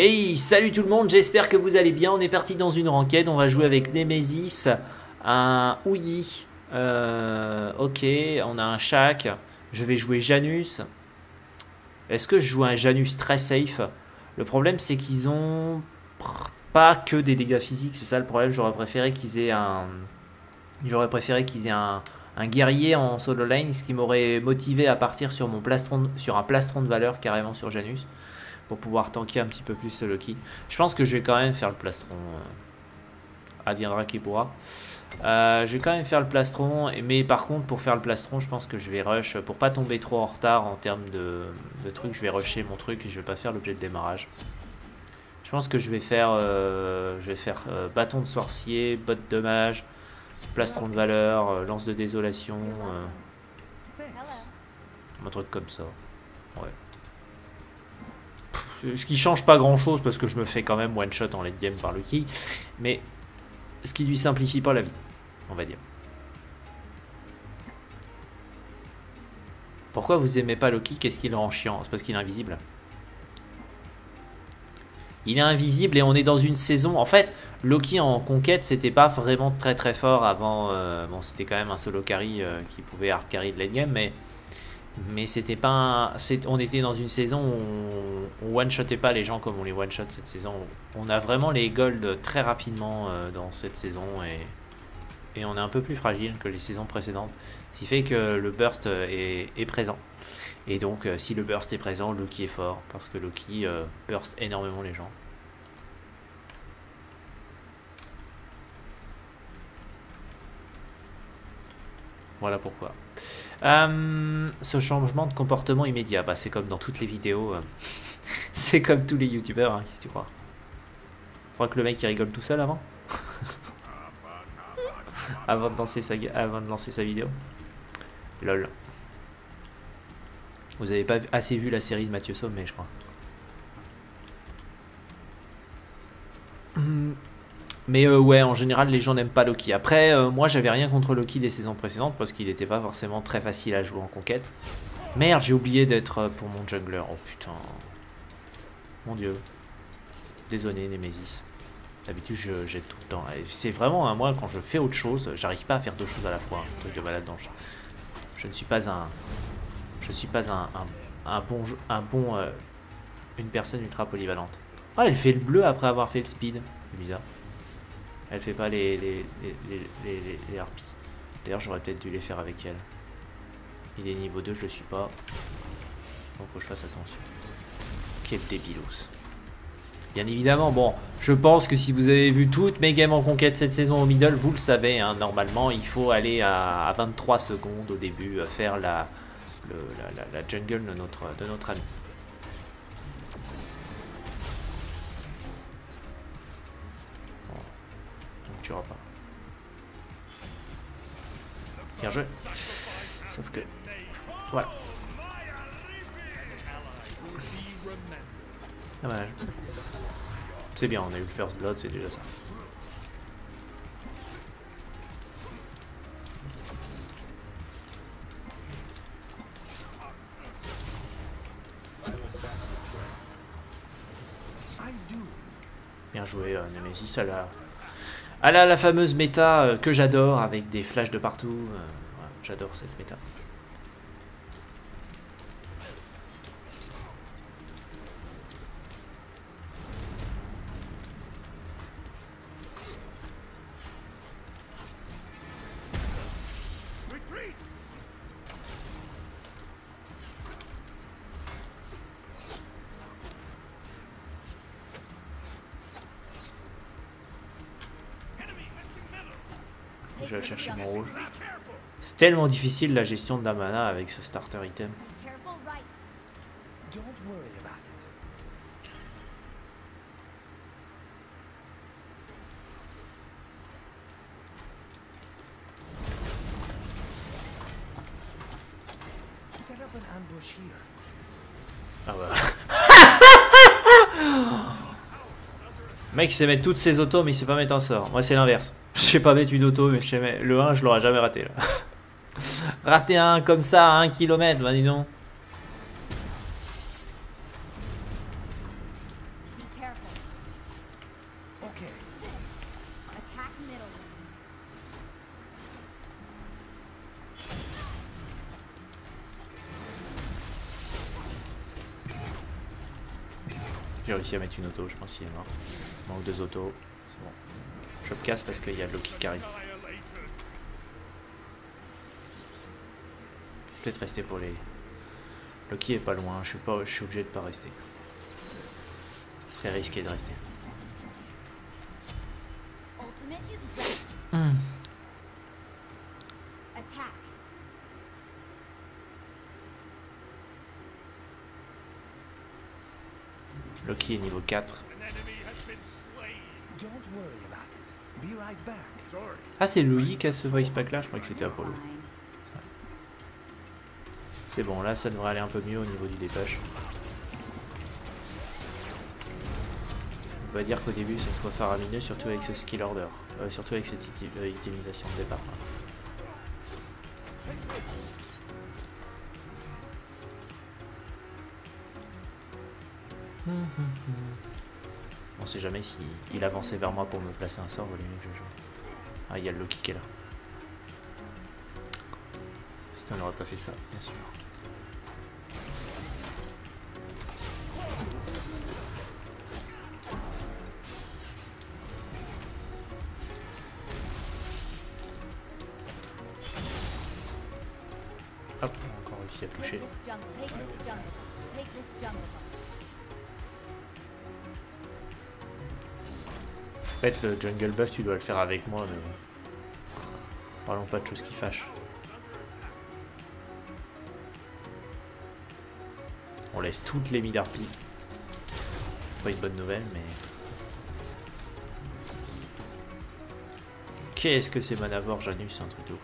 Hey, salut tout le monde, j'espère que vous allez bien. On est parti dans une ranked, on va jouer avec Nemesis, un Ouyi, ok, on a un Shaq, je vais jouer Janus. Est-ce que je joue un Janus très safe? Le problème c'est qu'ils ont pas que des dégâts physiques, c'est ça le problème. J'aurais préféré qu'ils aient un guerrier en solo lane, ce qui m'aurait motivé à partir sur mon plastron, sur un plastron de valeur carrément sur Janus, pour pouvoir tanker un petit peu plus ce Loki. Je pense que je vais quand même faire le plastron. Adviendra qui pourra. Je vais quand même faire le plastron, mais par contre pour faire le plastron je pense que je vais rush, pour pas tomber trop en retard en termes de trucs, je vais rusher mon truc et je vais pas faire l'objet de démarrage. Je pense que je vais faire bâton de sorcier, botte de mage, plastron de valeur, lance de désolation, un truc comme ça. Ouais. Ce qui change pas grand chose parce que je me fais quand même one shot en late game par Loki, mais ce qui lui simplifie pas la vie, on va dire. Pourquoi vous aimez pas Loki? Qu'est-ce qui le rend chiant? C'est parce qu'il est invisible. Il est invisible et on est dans une saison. En fait, Loki en conquête, c'était pas vraiment très très fort avant. Bon, c'était quand même un solo carry qui pouvait hard carry de late game, mais c'était pas on était dans une saison où on one-shotait pas les gens comme on les one-shot cette saison. On a vraiment les gold très rapidement dans cette saison et on est un peu plus fragile que les saisons précédentes. Ce qui fait que le burst est présent. Et donc si le burst est présent, Loki est fort parce que Loki burst énormément les gens. Voilà pourquoi. Ce changement de comportement immédiat, bah, c'est comme dans toutes les vidéos, c'est comme tous les youtubeurs, hein, qu'est-ce que tu crois? Je crois que le mec il rigole tout seul avant avant de lancer sa vidéo. Lol. Vous avez pas assez vu la série de Mathieu Sommet, je crois. Mais ouais, en général, les gens n'aiment pas Loki. Après, moi, j'avais rien contre Loki des saisons précédentes parce qu'il n'était pas forcément très facile à jouer en conquête. Merde, j'ai oublié d'être pour mon jungler. Oh putain. Mon dieu. Désolé, Nemesis. D'habitude, je jette tout le temps. C'est vraiment, moi, quand je fais autre chose, j'arrive pas à faire deux choses à la fois. Hein, c'est un truc de malade dans le jeu. Je ne suis pas une personne ultra polyvalente. Ah, elle fait le bleu après avoir fait le speed. C'est bizarre. Elle fait pas les harpies. D'ailleurs, j'aurais peut-être dû les faire avec elle. Il est niveau 2, je le suis pas. Donc faut que je fasse attention. Quel débilos. Bien évidemment, bon, je pense que si vous avez vu toutes mes games en conquête cette saison au middle, vous le savez, hein, normalement, il faut aller à 23 secondes au début, faire la jungle de notre ami. Tu auras pas. Bien joué. Sauf que... Voilà. Dommage. C'est bien, on a eu le first blood, c'est déjà ça. Bien joué, Nemesis. Elle a la fameuse méta que j'adore avec des flashs de partout. Ouais, j'adore cette méta. Je vais chercher mon rouge. C'est tellement difficile la gestion de la mana avec ce starter item. Ah bah. Le mec il sait mettre toutes ses autos mais il sait pas mettre un sort. Moi c'est l'inverse. Je sais pas mettre une auto mais je sais mettre... Le 1 je l'aurais jamais raté là. Rater un comme ça à 1 km, bah dis donc. J'ai réussi à mettre une auto, je pense qu'il est mort. Il manque 2 autos. C'est bon. Je me casse parce qu'il y a Loki qui arrive. Peut-être rester pour les... Loki est pas loin, je suis obligé de pas rester. Ce serait risqué de rester. Loki est niveau 4. Ah, c'est Louis qui a ce voice pack là, je crois que c'était Apollo. C'est bon, là ça devrait aller un peu mieux au niveau du dépêche. On va dire qu'au début ça sera faramineux, surtout avec ce skill order, surtout avec cette utilisation de départ. On sait jamais si il avançait vers moi pour me placer un sort, vaut mieux que je joue. Ah, il y a le Loki qui est là. Parce qu'on n'aurait pas fait ça, bien sûr. Hop, on a encore réussi à toucher. En fait, le jungle buff, tu dois le faire avec moi, mais parlons pas de choses qui fâchent. On laisse toutes les mid harpies. Pas une bonne nouvelle, mais... Qu'est-ce que c'est Manavore, Janus, c'est un truc de ouf.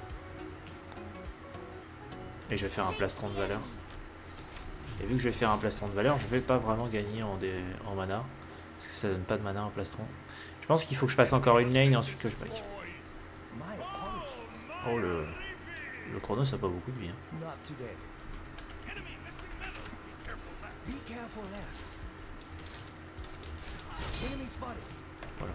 Et je vais faire un plastron de valeur. Et vu que je vais faire un plastron de valeur, je vais pas vraiment gagner en mana. Parce que ça donne pas de mana en plastron. Je pense qu'il faut que je fasse encore une lane et ensuite que je back. Oh le chrono ça a pas beaucoup de vie. Hein. Voilà.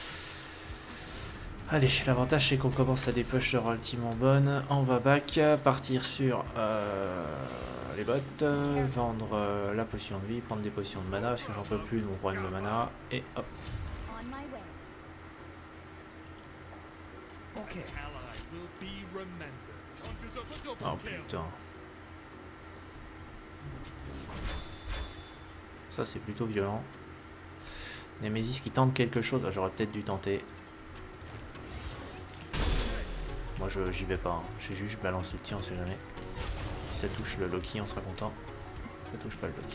Allez, l'avantage c'est qu'on commence à des push relativement bonnes. On va back, partir sur les bots, vendre la potion de vie, prendre des potions de mana parce que j'en peux plus de mon problème de mana. Et hop. Oh putain. Ça c'est plutôt violent. Nemesis qui tente quelque chose, j'aurais peut-être dû tenter. Moi j'y vais pas, hein. Je balance le tir, on sait jamais. Si ça touche le Loki, on sera content. Ça touche pas le Loki.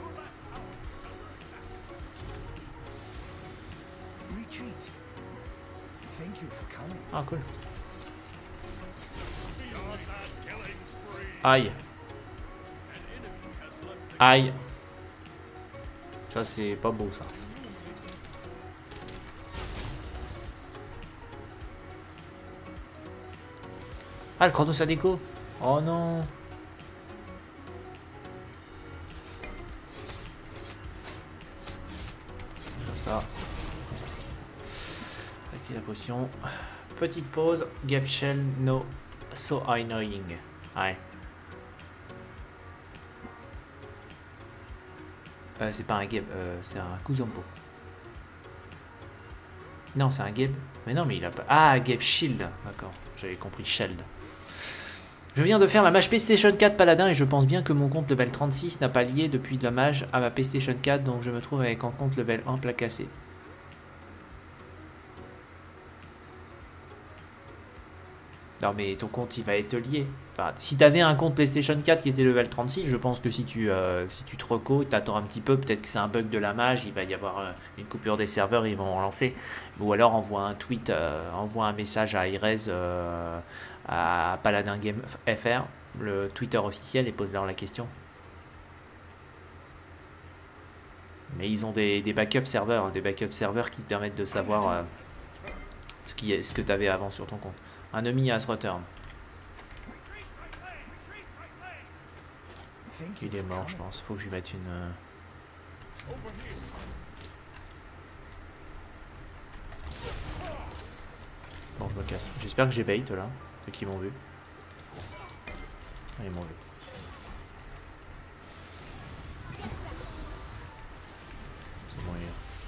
Ah cool. Aïe. Aïe. Ça c'est pas beau ça. Ah le chrono ça déco. Oh non. Ça. Avec la potion. Petite pause. Gap shell no so annoying. Ouais. C'est pas un Geb, c'est un Kuzampo. Non, c'est un Geb. Mais non, mais il a pas. Ah, Geb Shield. D'accord, j'avais compris Shield. Je viens de faire la mage PlayStation 4 Paladin et je pense bien que mon compte level 36 n'a pas lié depuis la mage à ma PlayStation 4, donc je me trouve avec un compte level 1 placassé. Non mais ton compte il va être lié. Enfin, si tu avais un compte PlayStation 4 qui était level 36, je pense que si tu te reco, t'attends un petit peu, peut-être que c'est un bug de la mage, il va y avoir une coupure des serveurs, ils vont relancer. Ou alors envoie un tweet, envoie un message à Irez, à Paladin Game FR, le Twitter officiel, et pose leur la question. Mais ils ont des backup serveurs, hein, qui te permettent de savoir ce que tu avais avant sur ton compte. Un enemy has return. Il est mort, je pense. Faut que je lui mette une. Bon, je me casse. J'espère que j'ai bait là, ceux qui m'ont vu. Ah, ils m'ont vu. c'est moyen.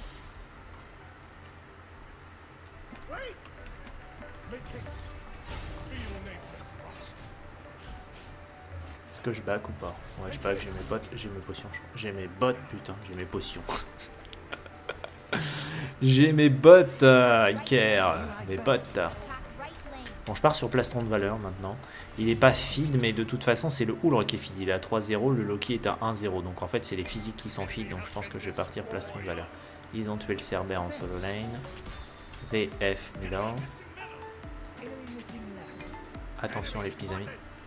Est-ce que je back ou pas? Ouais, je back, j'ai mes bottes, j'ai mes potions. J'ai mes bottes, putain, j'ai mes potions. J'ai mes bottes, Iker, mes bottes. Bon, je pars sur plastron de valeur maintenant. Il est pas feed, mais de toute façon, c'est le Houlre qui est feed. Il est à 3-0, le Loki est à 1-0. Donc en fait, c'est les physiques qui sont feed. Donc je pense que je vais partir plastron de valeur. Ils ont tué le Cerbère en solo lane. VF middle. Attention les petits amis.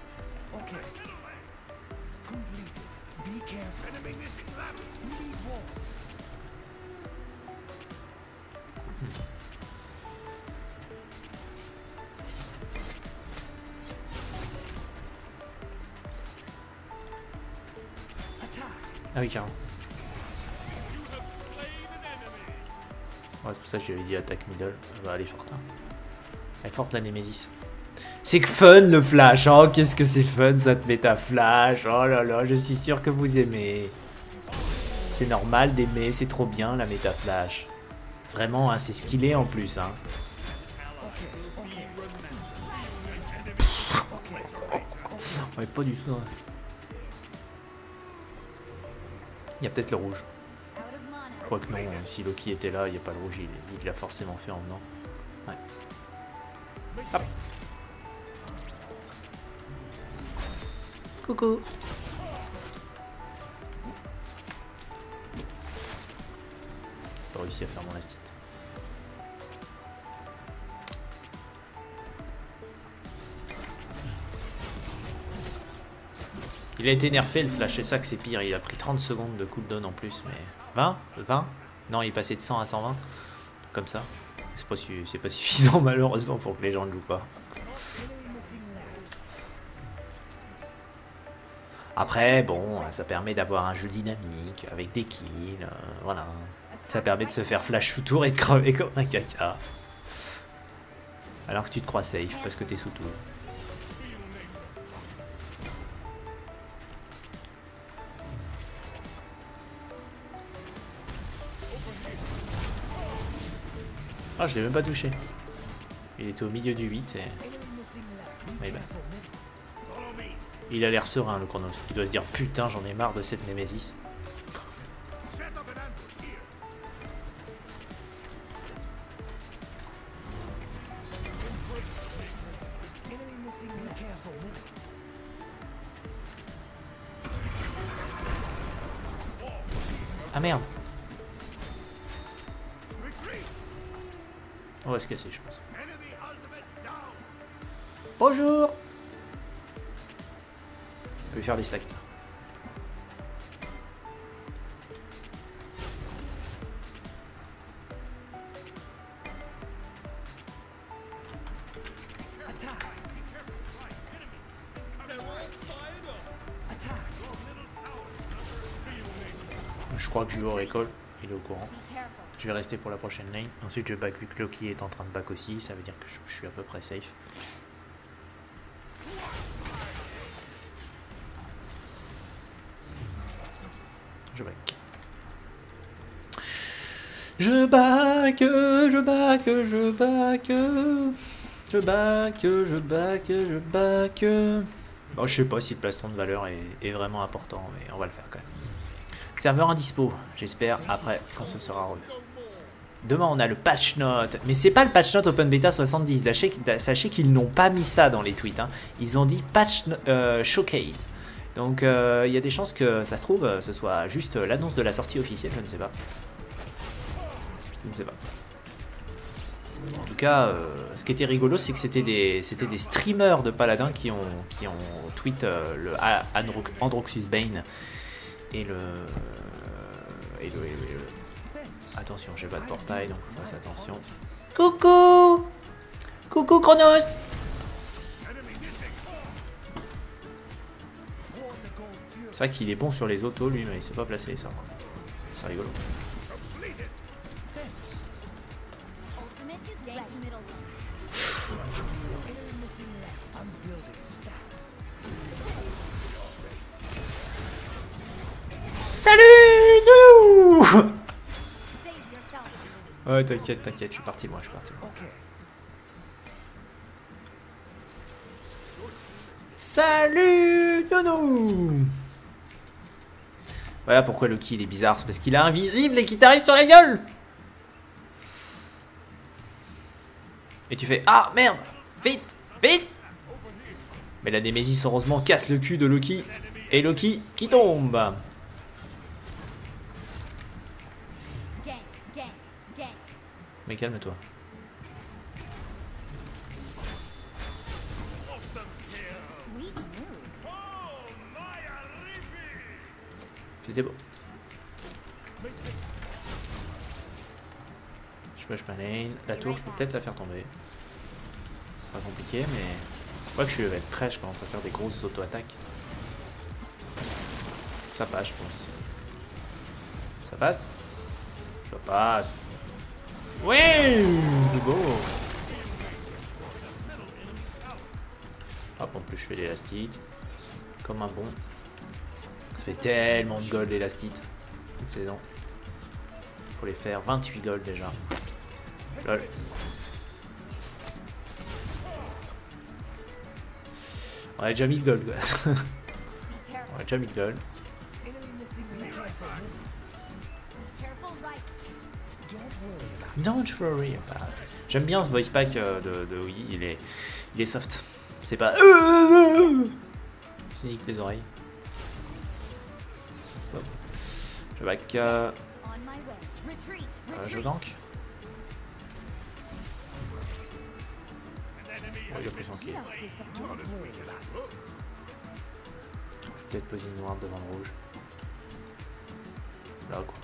Ah oui, carrément. Ouais, c'est pour ça que j'avais dit attaque middle. Elle est forte. Hein. Elle est forte la Némésis. C'est que fun le flash. Oh, qu'est-ce que c'est fun cette méta flash. Oh là là, je suis sûr que vous aimez. C'est normal d'aimer, c'est trop bien la méta flash. Vraiment, hein, c'est skillé en plus. Hein. Ouais, pas du tout. Hein. Il y a peut-être le rouge. Quoique non, si Loki était là, il n'y a pas le rouge, il l'a forcément fait en venant. Ouais. Hop. Coucou. J'ai pas réussi à faire mon astite. Il a été nerfé le flash, c'est ça que c'est pire, il a pris 30 secondes de cooldown en plus, mais... 20 20 Non, il est passé de 100 à 120, comme ça. C'est pas suffisant malheureusement pour que les gens ne jouent pas. Après, bon, ça permet d'avoir un jeu dynamique, avec des kills, voilà. Ça permet de se faire flash sous tour et de crever comme un caca. Alors que tu te crois safe, parce que t'es sous tour. Ah, je l'ai même pas touché. Il était au milieu du 8 et... Oui, bah. Il a l'air serein le Chronos. Il doit se dire putain j'en ai marre de cette Némésis. Ah merde. On va se casser je pense. Bonjour. Je peux faire des stacks. Je crois que je vais au récolte, il est au courant. Je vais rester pour la prochaine lane. Ensuite je back vu que Loki est en train de back aussi, ça veut dire que je suis à peu près safe. Je back. Je back, je back, je back. Je back, je back, je back. Bon, je sais pas si le plastron de valeur est vraiment important, mais on va le faire quand même. Serveur indispo, j'espère après quand ce sera revu. Demain on a le patch note, mais c'est pas le patch note Open Beta 70. Sachez qu'ils n'ont pas mis ça dans les tweets. Hein. Ils ont dit patch showcase. Donc il y a des chances que ça se trouve ce soit juste l'annonce de la sortie officielle, je ne sais pas. Je ne sais pas. En tout cas, ce qui était rigolo, c'est que c'était des streamers de Paladin qui ont tweet le Androxus Bane et le... Attention, j'ai pas de portail, donc je fasse attention. Coucou! Coucou Chronos! C'est vrai qu'il est bon sur les autos lui, mais il s'est pas placé ça. C'est rigolo. Salut nous! Ouais, t'inquiète, t'inquiète, je suis parti loin, je suis parti loin. Salut Nounou. Voilà pourquoi Loki il est bizarre, c'est parce qu'il est invisible et qu'il t'arrive sur la gueule. Et tu fais ah merde, vite, vite. Mais la Némésis heureusement casse le cul de Loki. Et Loki qui tombe. Mais calme-toi. C'était beau. Je push ma lane. La tour, je peux peut-être la faire tomber. Ce sera compliqué, mais... Je crois que je suis level 13, je commence à faire des grosses auto-attaques. Ça passe, je pense. Ça passe? Ça passe. Oui, c'est beau. Hop, en plus je fais l'élastite. Comme un bon. Ça fait tellement de gold l'élastite. Cette saison. Faut les faire 28 gold déjà. Lol. On a déjà 1000 gold. On a déjà 1000 gold. Don't worry about it. J'aime bien ce voice pack de Wii, il est soft. C'est pas... C'est nique les oreilles. Hop. Je back... je gank. Oh, il a pris son kill. Je vais peut-être poser une noire devant le rouge. Là quoi.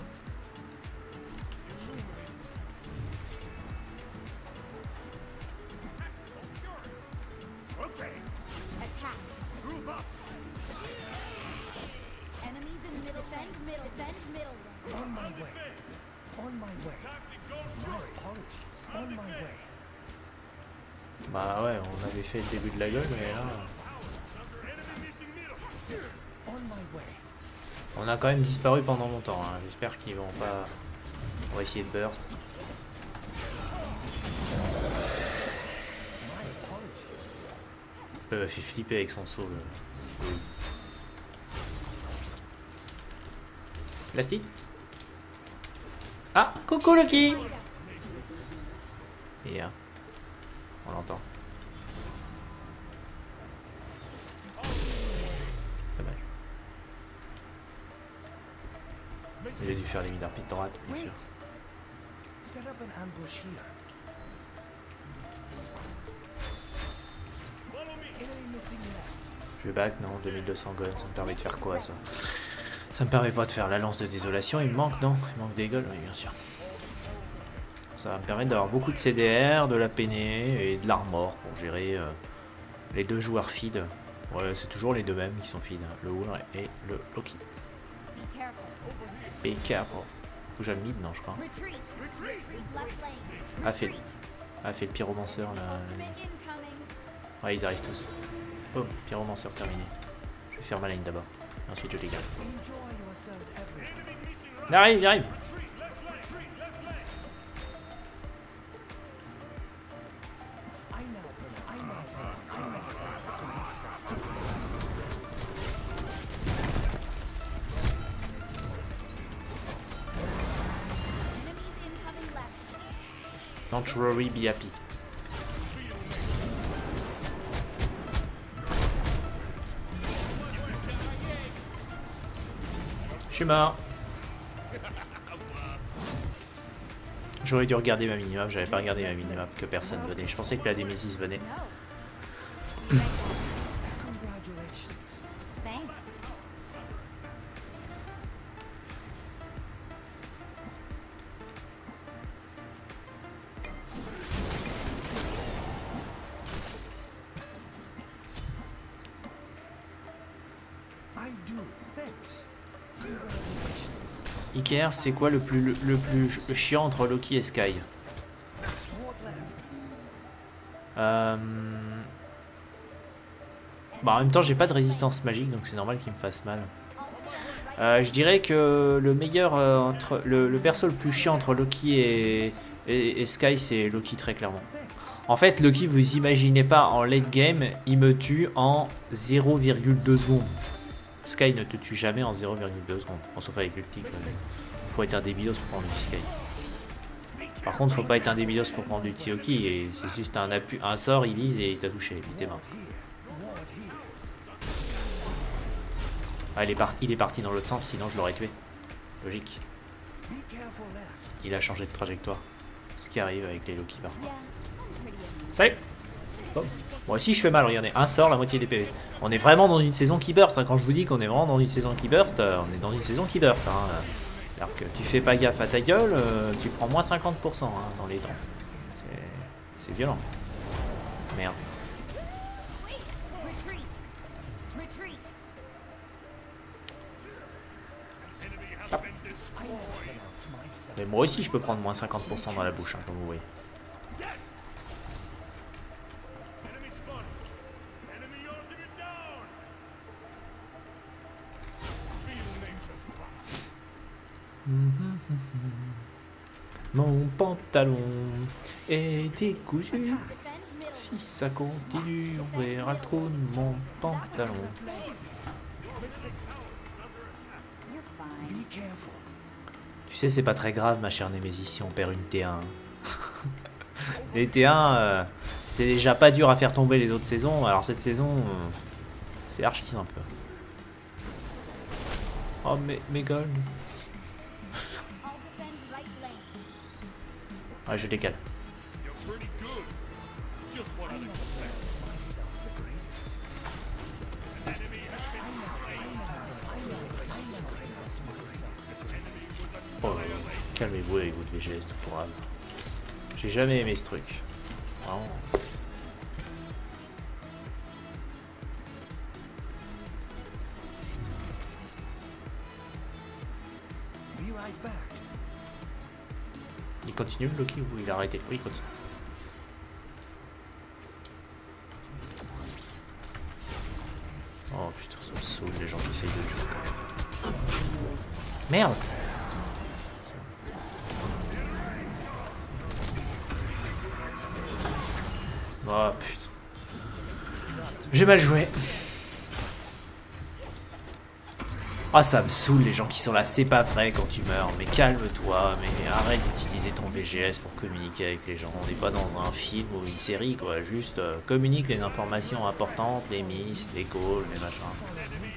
Bah ouais, on avait fait le début de la gueule, mais là... On a quand même disparu pendant longtemps, hein. J'espère qu'ils vont pas... On va essayer de burst. Il fait flipper avec son saut. Plastique. Ah, coucou Loki. Et on l'entend. Dommage. Il a dû faire les mid rapide droite, bien sûr. Je vais back, non, 2200 gold, ça me permet de faire quoi ça? Ça me permet pas de faire la lance de désolation, il me manque, non? Il manque des gold, oui bien sûr. Ça va me permettre d'avoir beaucoup de CDR, de la peinée et de l'armor pour gérer les deux joueurs feed. Ouais, c'est toujours les deux mêmes qui sont feed, le Wool et le Loki. Be careful. Faut que j'aille mid, non je crois. Ah fait le pyromanceur là. Ouais ils arrivent tous. Oh, pyromanceur terminé. Je vais faire ma lane d'abord. Ensuite je dégage. Il arrive, il arrive. Don't worry, be happy. Je suis mort. J'aurais dû regarder ma minimap, j'avais pas regardé ma minimap que personne venait. Je pensais que la Némésis venait. Iker, c'est quoi le plus chiant entre Loki et Sky? Bah en même temps j'ai pas de résistance magique donc c'est normal qu'il me fasse mal. Je dirais que le meilleur entre le perso le plus chiant entre Loki Et Sky c'est Loki très clairement. En fait Loki vous imaginez pas en late game il me tue en 0,2 secondes. Sky ne te tue jamais en 0,2 secondes. Bon, sauf avec l'ulti. Faut être un débilos pour prendre du Sky. Par contre faut pas être un débilos pour prendre du Tioki. Et c'est juste un sort il vise et il t'a touché. Il t'est mort. Ah, il est parti dans l'autre sens sinon je l'aurais tué. Logique. Il a changé de trajectoire. Ce qui arrive avec les Loki par contre. Salut. Bon. Moi aussi je fais mal, regardez. Un sort, la moitié des PV. On est vraiment dans une saison qui burst. Hein. Quand je vous dis qu'on est vraiment dans une saison qui burst, on est dans une saison qui burst. Hein. Alors que tu fais pas gaffe à ta gueule, tu prends moins 50% hein, dans les dents. C'est violent. Merde. Hop. Mais moi aussi je peux prendre moins 50% dans la bouche, hein, comme vous voyez. Mon pantalon est décousu. Si ça continue, on verra le trou de mon pantalon. Tu sais, c'est pas très grave, ma chère Némésis, si on perd une T1. Les T1, c'était déjà pas dur à faire tomber les autres saisons. Alors cette saison, c'est archi simple. Oh, mes gold. Ouais, je décale. Oh, calmez-vous avec votre VGS tout pour âme. J'ai jamais aimé ce truc. Vraiment. Il continue le Loki ou il a arrêté? Oui, il continue. Oh putain, ça me saoule les gens qui essayent de jouer. Merde! Oh putain. J'ai mal joué. Ah, ça me saoule les gens qui sont là, c'est pas vrai quand tu meurs, mais calme-toi, mais arrête d'utiliser ton VGS pour communiquer avec les gens. On n'est pas dans un film ou une série quoi, juste communique les informations importantes, les miss, les calls, les machins.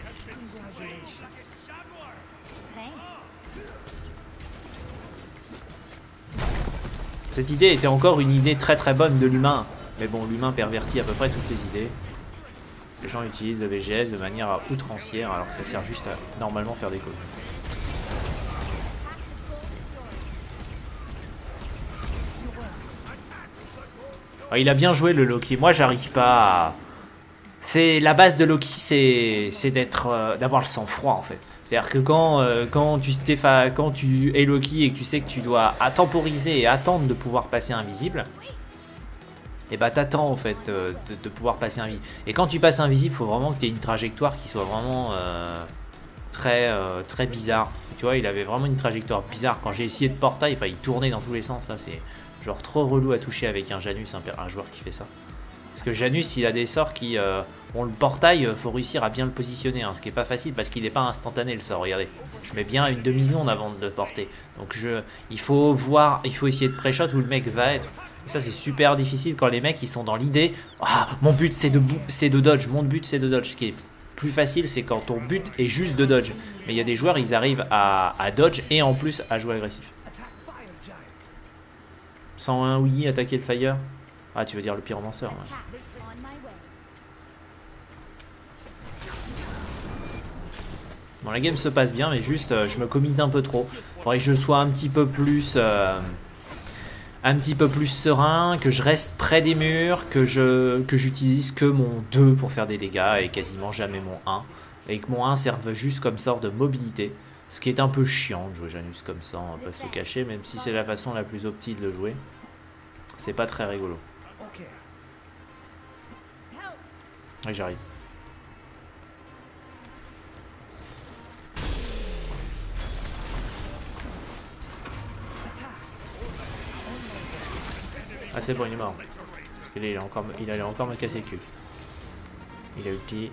Cette idée était encore une idée très très bonne de l'humain, mais bon, l'humain pervertit à peu près toutes les idées. Les gens utilisent le VGS de manière outrancière alors que ça sert juste à normalement faire des calls. Ah, il a bien joué le Loki, moi j'arrive pas à... C'est la base de Loki, c'est d'avoir le sang-froid en fait. C'est-à-dire que quand tu es Loki et que tu sais que tu dois temporiser et attendre de pouvoir passer invisible, et bah t'attends en fait de pouvoir passer invisible. Et quand tu passes invisible, il faut vraiment que tu aies une trajectoire qui soit vraiment très bizarre. Tu vois, il avait vraiment une trajectoire bizarre. Quand j'ai essayé de portail, il tournait dans tous les sens. Ça c'est genre trop relou à toucher avec un Janus, un joueur qui fait ça. Parce que Janus, il a des sorts qui... bon, le portail, faut réussir à bien le positionner, hein, ce qui est pas facile parce qu'il n'est pas instantané le sort. Regardez, je mets bien une demi-seconde avant de le porter. Donc il faut essayer de pré-shot où le mec va être. Et ça, c'est super difficile quand les mecs, ils sont dans l'idée... Ah, mon but, c'est de dodge. Mon but, c'est de dodge. Ce qui est plus facile, c'est quand ton but est juste de dodge. Mais il y a des joueurs, ils arrivent à dodge et en plus à jouer agressif. 101, oui, attaquer le fire. Ah, tu veux dire le pyromanceur, ouais. Bon, la game se passe bien, mais juste, je me commit un peu trop. Faudrait que je sois un petit peu plus serein, que je reste près des murs, que j'utilise que mon 2 pour faire des dégâts et quasiment jamais mon 1. Et que mon 1 serve juste comme sort de mobilité. Ce qui est un peu chiant de jouer Janus comme ça, on va pas se le cacher, même si c'est la façon la plus optique de le jouer. C'est pas très rigolo. Oui, j'arrive. c'est bon, il est mort. Parce que là, il allait encore me casser le cul. Il a ulti.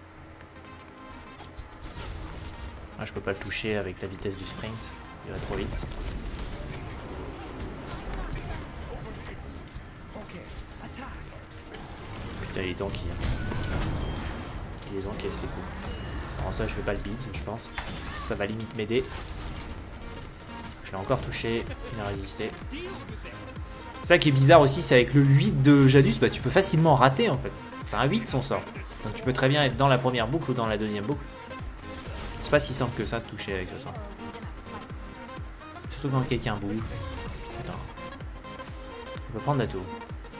Ah, je peux pas le toucher avec la vitesse du sprint. Il va trop vite. Putain, il est tanky. Il les encaisse les coups. Alors ça, je vais pas le beat, je pense. Ça va limite m'aider. Je l'ai encore touché. Il a résisté. Ça qui est bizarre aussi, c'est avec le 8 de Janus, bah tu peux facilement rater en fait. C'est un 8 son sort. Donc tu peux très bien être dans la première boucle ou dans la deuxième boucle. C'est pas si simple que ça de toucher avec ce sort. Surtout quand quelqu'un bouge. Putain. On peut prendre la tour.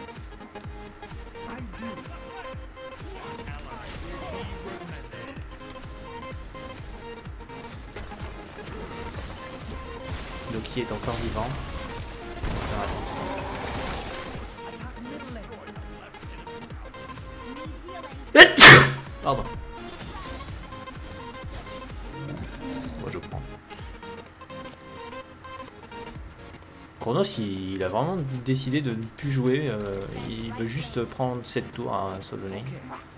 Loki est encore vivant. Pardon. Moi je prends. Chronos il a vraiment décidé de ne plus jouer. Il veut juste prendre cette tour à solo lane.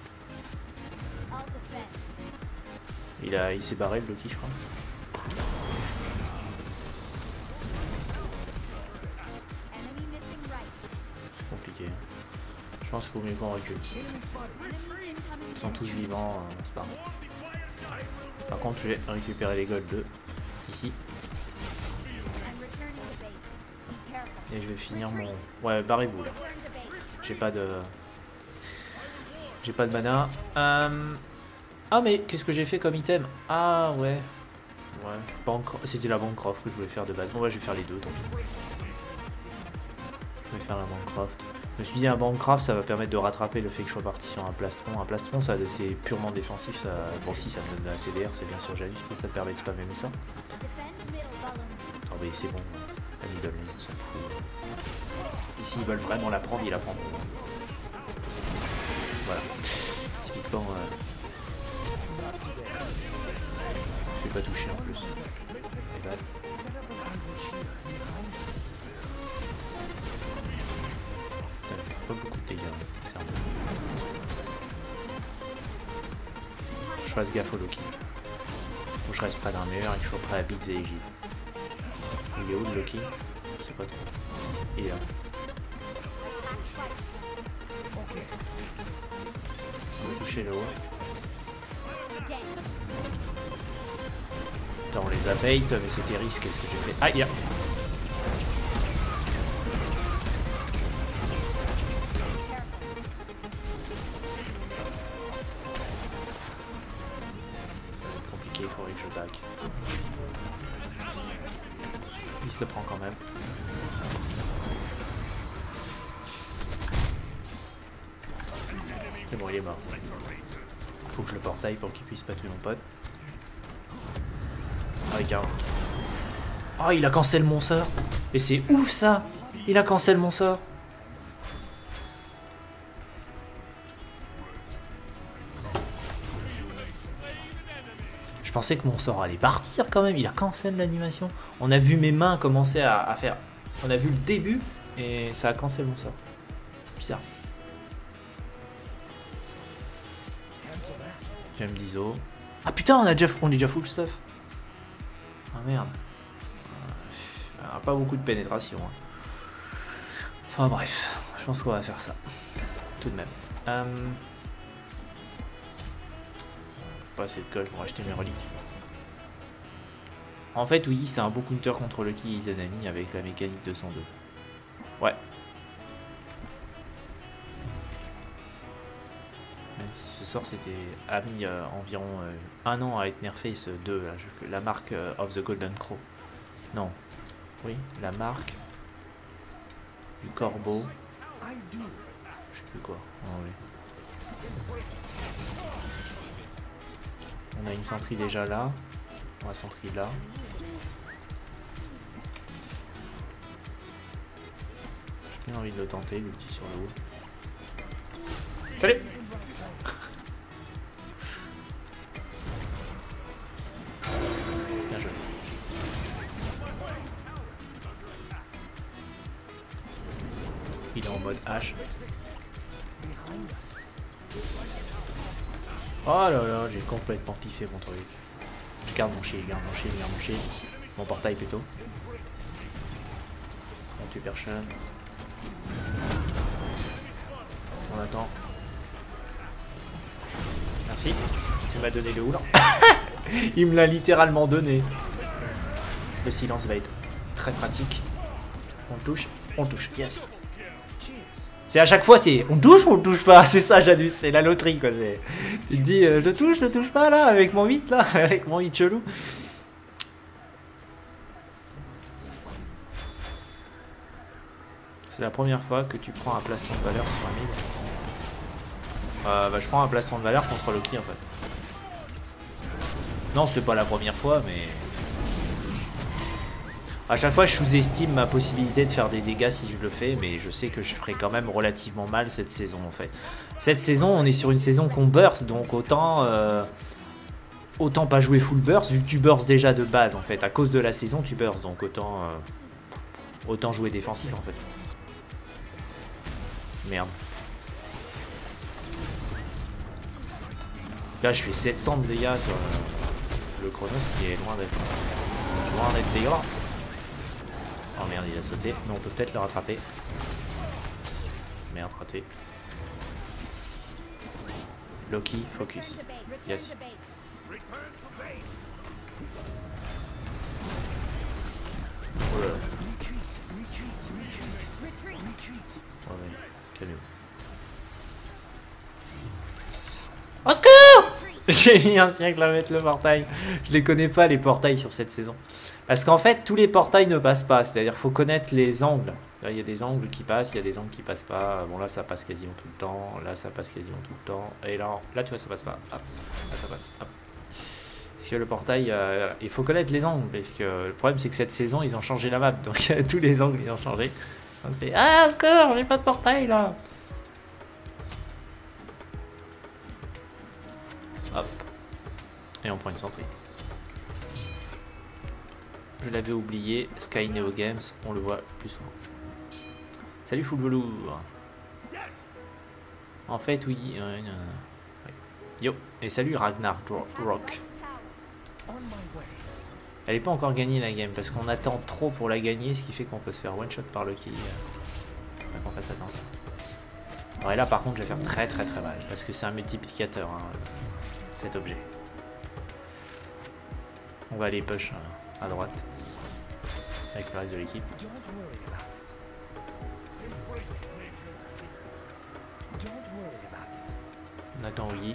Il s'est barré le Loki je crois. Je pense qu'il vaut mieux qu'on recule. Ils sont tous vivants, c'est pas grave. Par contre, je vais récupérer les golds 2 ici. Et je vais finir mon... Ouais, barrez-vous là. J'ai pas de mana. Ah mais qu'est-ce que j'ai fait comme item? Ah ouais. Ouais, c'était la Bancroft que je voulais faire de base. Bon ouais, je vais faire les deux, tant pis. Je vais faire la Bancroft. Je me suis dit un Bancroft ça va permettre de rattraper le fait que je sois parti sur un plastron. Un plastron ça c'est purement défensif. Ça... Bon si ça me donne de la CDR, c'est bien sur Janus, mais ça me permet de spammer ça. Oh mais c'est bon, la middle lane, on s'en fout. Et s'ils veulent vraiment la prendre, ils la prendront. Voilà. Typiquement je vais pas toucher en plus. Pas beaucoup de dégâts, je fasse gaffe au Loki. Faut que je reste près d'un mur et que je sois prêt à beat et Egide. Il est où le Loki? Je sais pas trop. Il est là. On va toucher le haut. Putain, on les a bait, mais c'était risqué ce que j'ai fait. Ah, il y a... il faudrait que je back. Il se le prend quand même. C'est bon, il est mort. Faut que je le portaille pour qu'il puisse pas tuer mon pote. Ah, regarde. Oh, il a cancel mon sort. Mais c'est ouf ça. Il a cancel mon sort. Je pensais que mon sort allait partir quand même, il a cancel l'animation. On a vu mes mains commencer à faire... On a vu le début et ça a cancel mon sort. Bizarre. J'aime d'ISO. Ah putain, on est déjà full stuff. Ah merde. Pas beaucoup de pénétration. Hein. Enfin bref, je pense qu'on va faire ça. Tout de même. Pas assez de gold pour acheter mes reliques. En fait, oui, c'est un beau counter contre Lucky et Izanami avec la mécanique 202. Ouais. Même si ce sort a mis environ 1 an à être nerfé, ce 2, là, la marque of the Golden Crow. Non. Oui, la marque du corbeau. Je sais plus quoi. Oh, oui. On a une sentry déjà là. On va sentry là. J'ai bien envie de le tenter, l'ulti sur le haut. Salut! Bien joué. Il est en mode H. Oh là là, j'ai complètement piffé mon truc. Je garde mon shield, garde mon shield, garde mon shield. Mon portail plutôt. On tue personne. On attend. Merci. Tu m'as donné le houlant. Il me l'a littéralement donné. Le silence va être très pratique. On touche, yes. C'est à chaque fois, c'est on touche ou on touche pas. C'est ça, Janus, c'est la loterie quoi. Tu te dis, je touche pas là, avec mon 8 là, avec mon 8 chelou. C'est la première fois que tu prends un plastron de valeur sur un mid. Bah, je prends un plastron de valeur contre Loki en fait. Non, c'est pas la première fois, mais... À chaque fois, je sous-estime ma possibilité de faire des dégâts si je le fais, mais je sais que je ferai quand même relativement mal cette saison en fait. Cette saison, on est sur une saison qu'on burst, donc autant pas jouer full burst, vu que tu burst déjà de base en fait. À cause de la saison, tu burst, donc autant jouer défensif en fait. Merde. Là, je fais 700 de dégâts sur le Chronos qui est loin d'être dégueulasse. Oh merde, il a sauté, mais on peut peut-être le rattraper. Merde, raté. Loki, focus. Yes. Oh là là. Ouais, calme-vous. Au secours! J'ai mis un siècle à mettre le portail. Je les connais pas les portails sur cette saison. Parce qu'en fait, tous les portails ne passent pas. C'est-à-dire qu'il faut connaître les angles. Là, il y a des angles qui passent, il y a des angles qui passent pas. Bon, là, ça passe quasiment tout le temps. Là, ça passe quasiment tout le temps. Et là, tu vois, ça passe pas. Hop. Là, ça passe. Hop. Parce que le portail, il faut connaître les angles. Parce que le problème, c'est que cette saison, ils ont changé la map. Donc, tous les angles, ils ont changé. Donc, c'est... Ah, score, j'ai pas de portail, là. Hop. Et on prend une centrée. Je l'avais oublié, Sky Neo Games, on le voit plus souvent. Salut Full Velours. En fait, oui. Yo, et salut Ragnar Rock. Elle n'est pas encore gagnée la game, parce qu'on attend trop pour la gagner, ce qui fait qu'on peut se faire one shot par Loki. Donc on fasse attention. Alors, et là par contre, je vais faire très mal, parce que c'est un multiplicateur, hein, cet objet. On va aller push à droite avec le reste de l'équipe. On attend Oyi.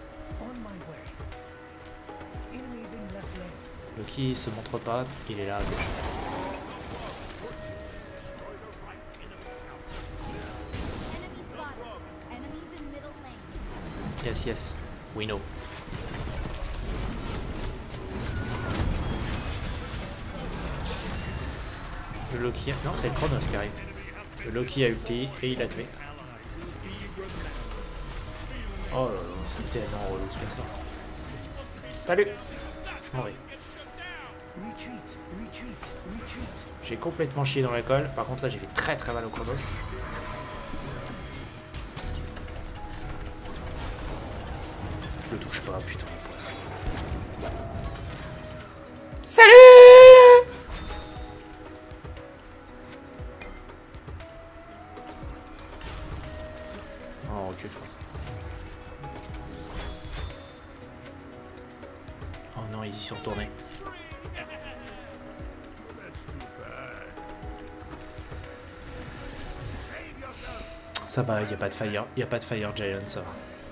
Loki se montre pas, il est là à gauche. Yes, we know. Le Loki... Non, c'est le Chronos qui arrive. Le Loki a ulti et il a tué. Oh là là, c'est tellement relou ce que ça. Salut! Je m'en vais. J'ai complètement chié dans la colle. Par contre là, j'ai fait très mal au Chronos. Je le touche pas, putain, le poisson. Salut! Je pense. Oh non, ils y sont retournés. Ça va, il n'y a pas de fire, il n'y a pas de fire giant, ça va.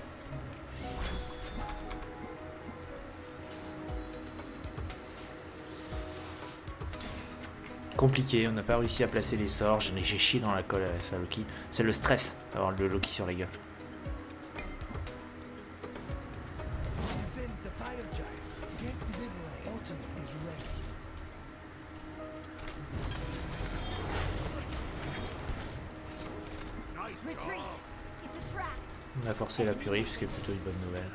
Compliqué, on n'a pas réussi à placer les sorts, j'ai chié dans la colle avec ça, Loki. C'est le stress d'avoir le Loki sur la gueule. On a forcé la purif, ce qui est plutôt une bonne nouvelle.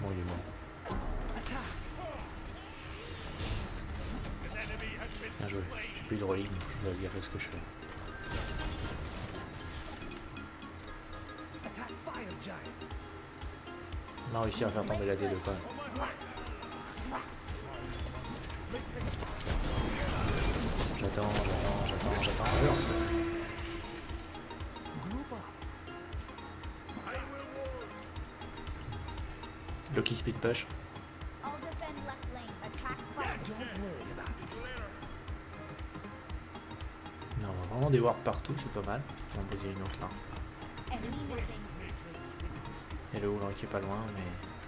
Bon, il est mort. Bien joué. J'ai plus de relique, donc je dois se gaffer ce que je fais. On a réussi à faire tomber la T2 quand même. J'attends. Alors ça. Loki speed push. Non, on a vraiment des warps partout, c'est pas mal. On va en poser une autre là. Et le Houlan qui est pas loin, mais.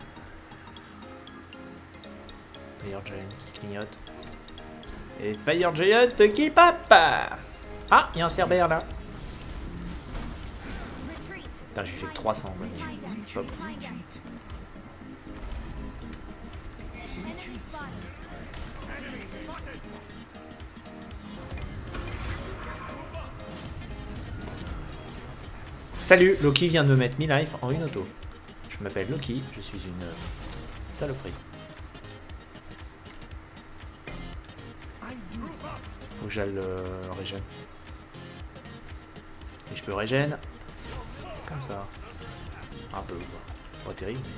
Fire Giant qui clignote. Et Fire Giant qui pop. Ah, il y a un Cerbère là. Putain, j'ai fait que 300. Hop. Salut, Loki vient de me mettre 1000 life en une auto. Je m'appelle Loki, je suis une saloperie. Faut que j'aille régène. Et je peux régène. Comme ça. Un peu quoi. Pas terrible mais.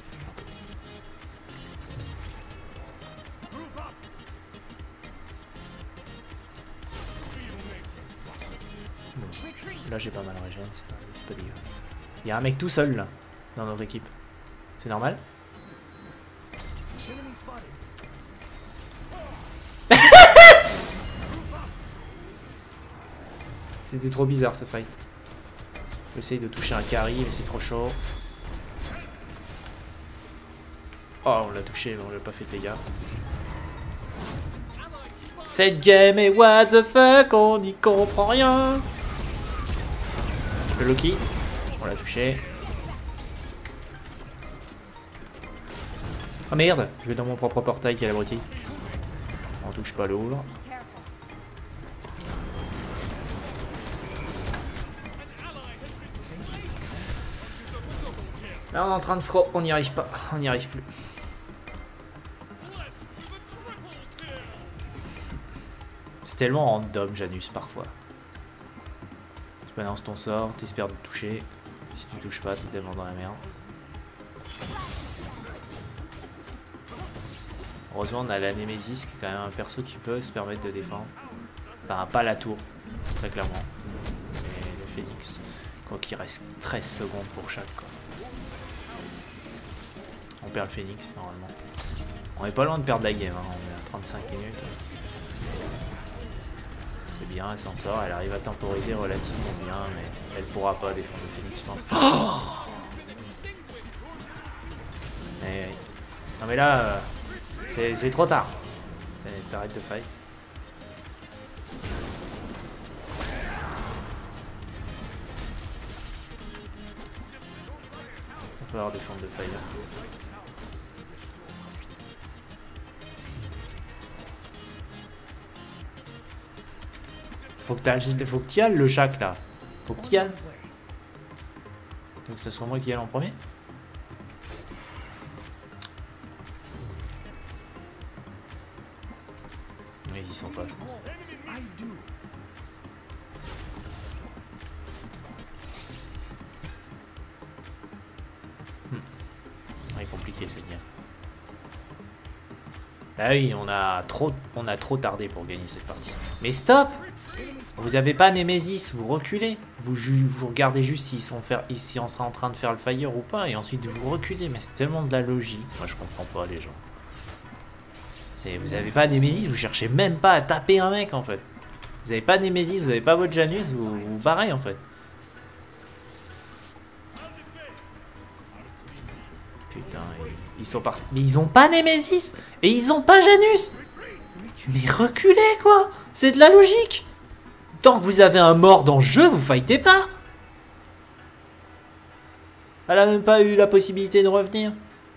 Là j'ai pas mal régène, c'est pas dégueu. Il y a un mec tout seul là, dans notre équipe. C'est normal? C'était trop bizarre ce fight. J'essaye de toucher un carry mais c'est trop chaud. Oh on l'a touché mais on lui a pas fait de dégâts. Cette game est what the fuck, on n'y comprend rien. Le Loki, on l'a touché. Ah merde, je vais dans mon propre portail qui est l'abruti. On touche pas le Houlan. Là on est en train de se... On n'y arrive pas, on n'y arrive plus. C'est tellement random Janus parfois. Tu balances ton sort, t'espères de toucher. Si tu touches pas, t'es tellement dans la merde. Heureusement on a la Némésis qui est quand même un perso qui peut se permettre de défendre. Enfin pas la tour, très clairement. Mais le Phoenix. Quoi qu'il reste 13 secondes pour chaque quoi. On perd le Phoenix normalement. On est pas loin de perdre la game, hein. On est à 35 minutes. C'est bien, elle s'en sort, elle arrive à temporiser relativement bien, mais elle pourra pas défendre le Phoenix, je pense. Oh mais, non mais là, c'est trop tard. T'arrêtes de fight. On peut avoir défendre de fire. Faut que tu y ailles le chac là. Faut que tu y ailles. Donc ça sera moi qui y aille en premier. Mais ils y sont pas je pense. C'est compliqué cette game. Ah oui, on a trop tardé pour gagner cette partie. Mais stop! Vous avez pas Némésis, vous reculez. Vous regardez juste s'ils sont si on sera en train de faire le fire ou pas, et ensuite vous reculez. Mais c'est tellement de la logique. Moi je comprends pas les gens. Vous avez pas Némésis, vous cherchez même pas à taper un mec en fait. Vous avez pas Némésis, vous avez pas votre Janus, vous barrez en fait. Putain, ils sont partis. Mais ils ont pas Némésis et ils ont pas Janus. Mais reculez quoi. C'est de la logique. Tant que vous avez un mort dans le jeu, vous fightez pas. Elle a même pas eu la possibilité de revenir.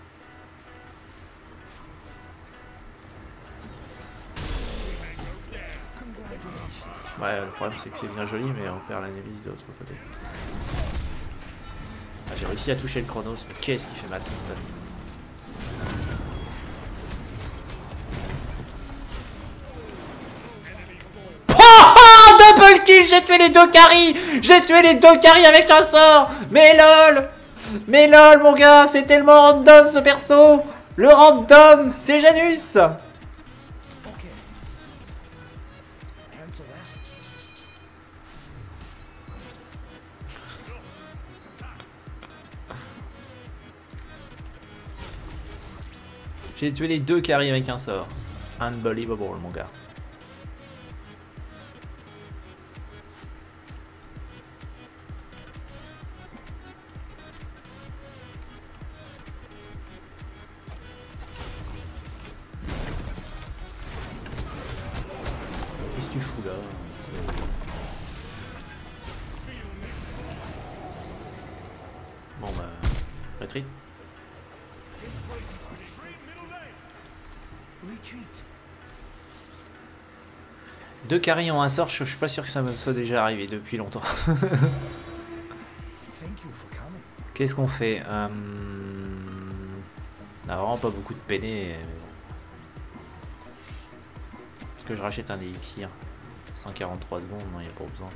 Ouais, le problème c'est que c'est bien joli, mais on perd la Némésis de l'autre côté. Ah, j'ai réussi à toucher le Chronos, mais qu'est-ce qui fait mal ce stun. kill, j'ai tué les 2 carries. J'ai tué les 2 carries avec un sort. Mais lol. Mais lol, mon gars, c'est tellement random ce perso. Le random, c'est Janus. J'ai tué les 2 carries avec un sort. Unbelievable, mon gars. Qu'est-ce que tu fous là? Bon bah... retreat. Deux carries en un sort, je suis pas sûr que ça me soit déjà arrivé depuis longtemps. Qu'est-ce qu'on fait? On a vraiment pas beaucoup de peinés. Est-ce que je rachète un élixir? 143 secondes, non, il n'y a pas besoin.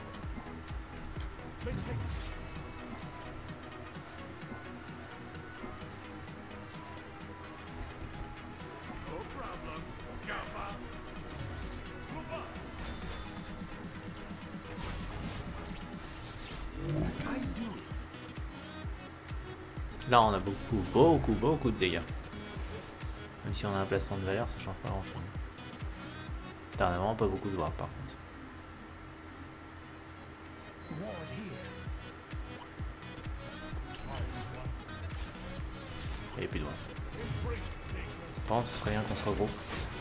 Là on a beaucoup de dégâts. Même si on a un placement de valeur, ça change pas grand chose. T'as vraiment pas beaucoup de voir par contre. Il n'y a plus de voir. Par contre ce serait bien qu'on se regroupe.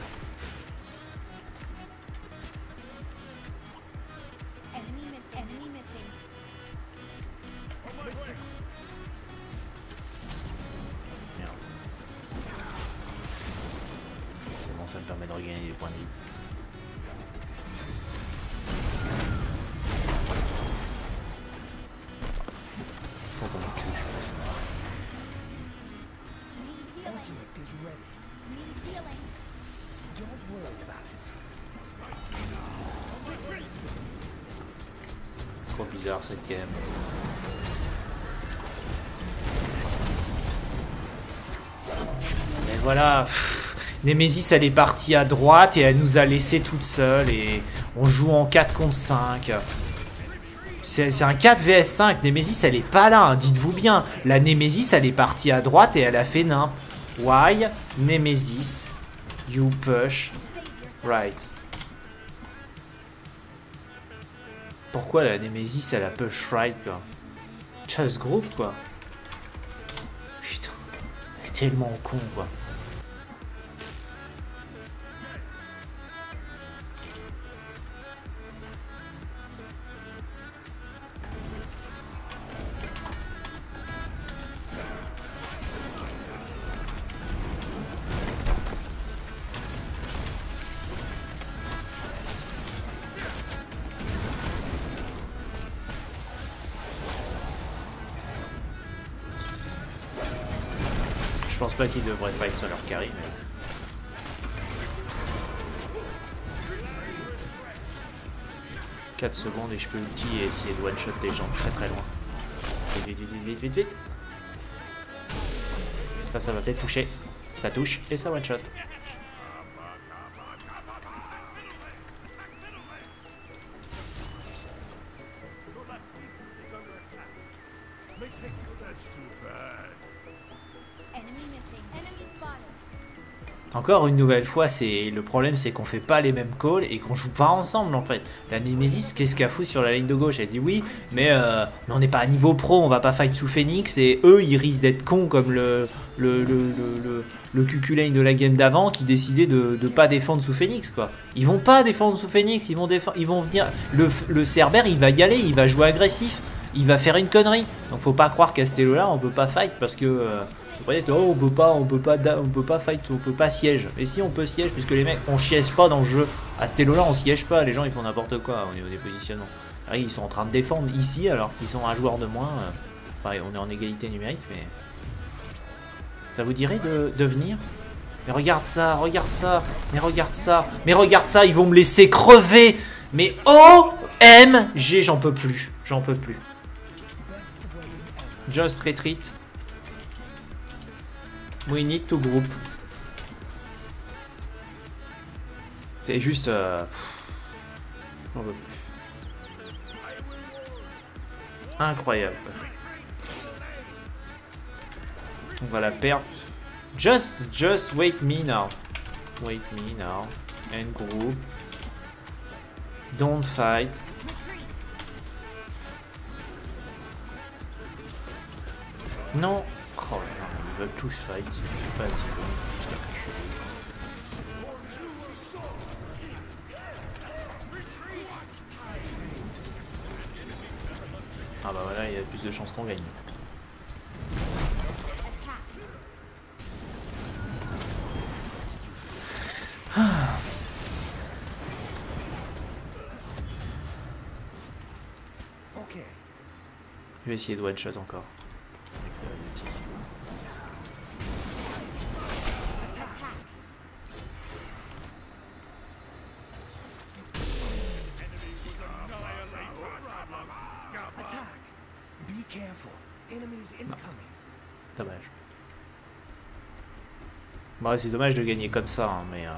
Ça me permet de regagner des points de vie. Faut qu'on me tue, je pense. Trop bizarre cette game. Mais voilà. Nemesis elle est partie à droite et elle nous a laissé toute seule et on joue en 4 contre 5. C'est un 4 vs 5, Nemesis elle est pas là, hein, dites-vous bien. La Nemesis elle est partie à droite et elle a fait nimp. Why Nemesis you push right? Pourquoi la Nemesis elle a push right quoi? Just group quoi. Putain, c'est tellement con quoi. Je pense pas qu'ils devraient fight sur leur carry, mais... 4 secondes et je peux ulti et essayer de one-shot des gens très loin. Vite. Ça va peut-être toucher. Ça touche et ça one-shot. Encore une nouvelle fois, c'est le problème, c'est qu'on fait pas les mêmes calls et qu'on joue pas ensemble en fait. La Nemesis, qu'est-ce qu'elle fout sur la ligne de gauche? Elle dit oui, mais on n'est pas à niveau pro, on va pas fight sous Phoenix et eux, ils risquent d'être cons comme le QQ lane de la game d'avant qui décidait de pas défendre sous Phoenix quoi. Ils vont pas défendre sous Phoenix, ils vont venir. Le Cerber, il va y aller, il va jouer agressif, il va faire une connerie. Donc faut pas croire qu'à ce là on peut pas fight parce que. Oh, on peut pas fight, on peut pas siège. Mais si on peut siège, puisque les mecs, on siège pas dans le jeu. À ce là on siège pas, les gens ils font n'importe quoi au niveau des positionnements. Alors, ils sont en train de défendre ici alors qu'ils sont un joueur de moins. Enfin, on est en égalité numérique, mais... Ça vous dirait de venir? Mais regarde ça, mais regarde ça, ils vont me laisser crever. Mais oh MG, j'en peux plus. J'en peux plus. Just retreat. We need to group. C'est juste... j'en peux plus. Incroyable. On va la perdre. Just wait me now. Wait me now. And group. Don't fight. Non. Oh là, ils veulent tous fight. Je suis fatigué. Ah bah voilà, il y a plus de chances qu'on gagne. Je vais essayer de one-shot encore. Dommage. Bon, c'est dommage de gagner comme ça, hein, mais...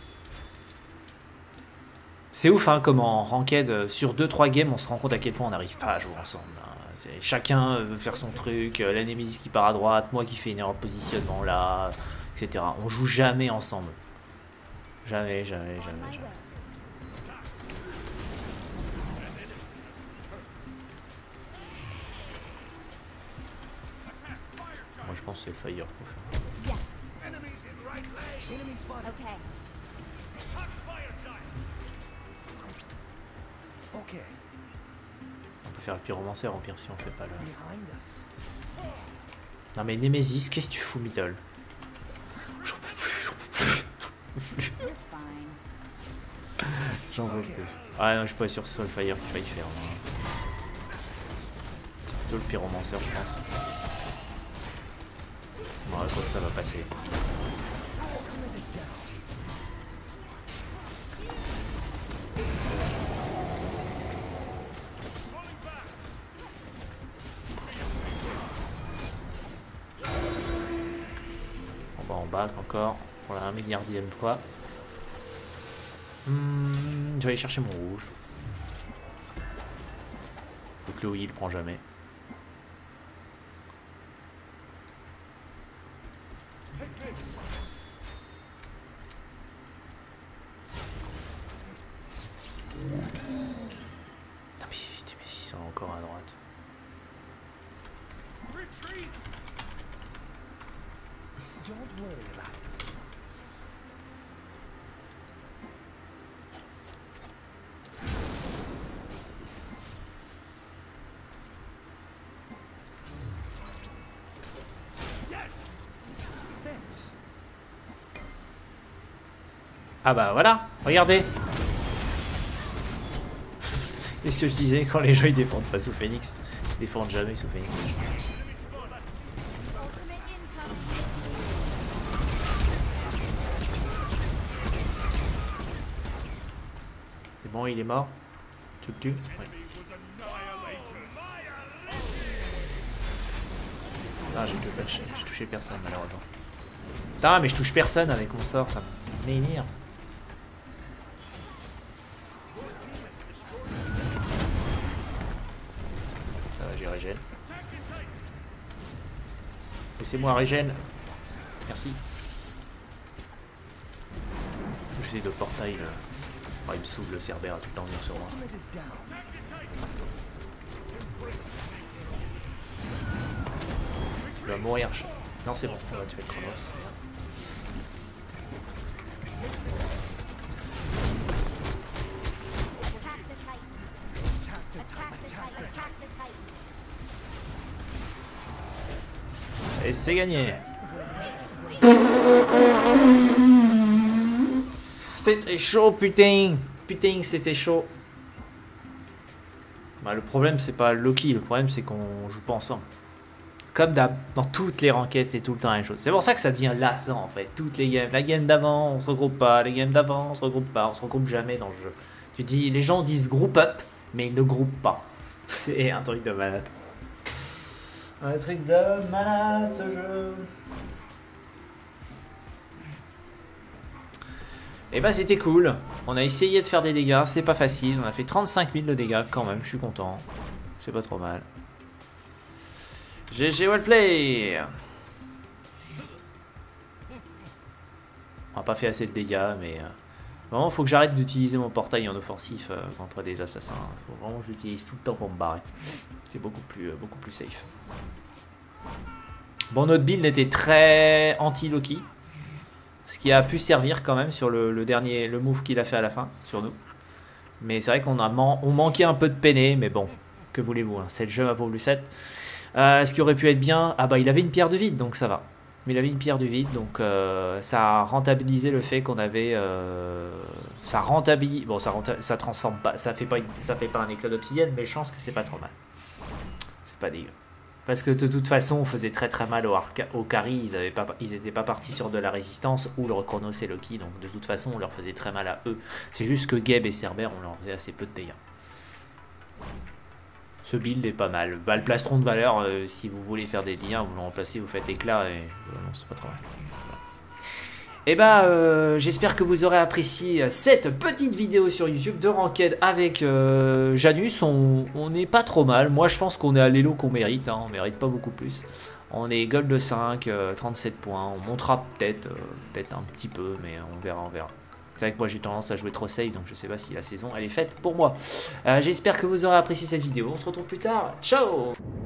C'est ouf, hein, comment en ranked, sur 2-3 games, on se rend compte à quel point on n'arrive pas à jouer ensemble. Hein. Chacun veut faire son truc, l'Anémésis qui part à droite, moi qui fais une erreur de positionnement là, etc. On joue jamais ensemble. Jamais. Moi je pense que c'est le fire pour faire. On peut faire le pyromancer en pire si on fait pas le... Non mais Nemesis, qu'est-ce que tu fous middle? J'en peux plus. J'en peux plus. Ah non, je suis pas sûr que ce soit le fire qu'il faille faire. C'est plutôt le pyromancer je pense. Bon, je crois que ça va passer. Encore pour la 1 milliardième fois. Je vais aller chercher mon rouge. Le Chloé il prend jamais. Putain, mais si ça va encore à droite. Don't worry about it. Ah bah voilà, regardez. Qu'est-ce que je disais quand les gens ils défendent pas sous Phoenix? Ils défendent jamais sous Phoenix. Bon, il est mort. Tu le tues? Ouais. Ah, j'ai touché personne malheureusement. Putain, mais je touche personne avec mon sort, ça m'énerve. Ça va, j'ai régène. Laissez-moi régène. Merci. J'essaie de portail là. Oh, il me saoule le Cerbère à tout le temps venir sur moi. Tu vas mourir. Non, c'est bon, ça va tuer Chronos. Et c'est gagné. C'était chaud, putain. Putain, c'était chaud. Bah, le problème, c'est pas Loki. Le problème, c'est qu'on joue pas ensemble. Comme d'hab, dans toutes les ranked, c'est tout le temps la même chose. C'est pour ça que ça devient lassant, en fait. Toutes les games. La game d'avant, on se regroupe pas. Les games d'avant, on se regroupe pas. On se regroupe jamais dans le jeu. Tu dis, les gens disent group up, mais il ne groupe pas. C'est un truc de malade. Un truc de malade ce jeu. Et bah c'était cool. On a essayé de faire des dégâts, c'est pas facile. On a fait 35 000 de dégâts quand même, je suis content. C'est pas trop mal. GG Wellplay. On n'a pas fait assez de dégâts, mais vraiment, faut que j'arrête d'utiliser mon portail en offensif contre des assassins. Faut vraiment que je l'utilise tout le temps pour me barrer. C'est beaucoup plus safe. Bon, notre build était très anti-Loki, ce qui a pu servir quand même sur le move qu'il a fait à la fin, sur nous. Mais c'est vrai qu'on on manquait un peu de peiné, mais bon, que voulez-vous, hein, c'est le jeu ma pauvre Lucette. Ce qui aurait pu être bien, ah bah il avait une pierre de vide, donc ça va. Mais il avait une pierre du vide, donc ça a rentabilisé le fait qu'on avait... ça rentabilise... Bon, ça transforme pas... Ça fait pas un éclat d'obsidienne, mais je pense que c'est pas trop mal. C'est pas dégueu. Parce que de toute façon, on faisait très très mal au carry. Ils étaient pas partis sur de la résistance ou le Chronos et Loki, donc de toute façon, on leur faisait très mal à eux. C'est juste que Geb et Cerber, on leur faisait assez peu de dégâts. Ce build est pas mal. Bah, le plastron de valeur, si vous voulez faire des dégâts, vous le remplacez, vous faites éclat et non, c'est pas trop mal. Et bah, j'espère que vous aurez apprécié cette petite vidéo sur YouTube de Ranked avec Janus. On n'est pas trop mal. Moi, je pense qu'on est à l'élo qu'on mérite. Hein. On mérite pas beaucoup plus. On est gold de 5, 37 points. On montera peut-être un petit peu, mais on verra, on verra. C'est vrai que moi j'ai tendance à jouer trop safe, donc je sais pas si la saison elle est faite pour moi. J'espère que vous aurez apprécié cette vidéo. On se retrouve plus tard. Ciao!